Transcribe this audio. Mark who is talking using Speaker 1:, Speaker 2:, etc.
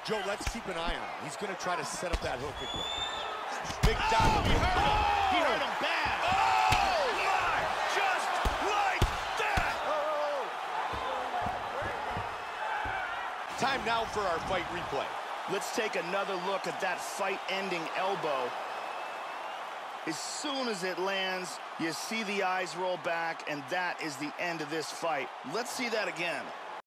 Speaker 1: Joe, let's keep an eye on him. He's going to try to set up that hook again. Big
Speaker 2: Oh,
Speaker 1: dive.
Speaker 2: he hurt him. He hurt him bad.
Speaker 1: Oh,
Speaker 2: my! Just like that!
Speaker 1: Time now for our fight replay.
Speaker 2: Let's take another look at that fight-ending elbow. As soon as it lands, you see the eyes roll back, and that is the end of this fight. Let's see that again.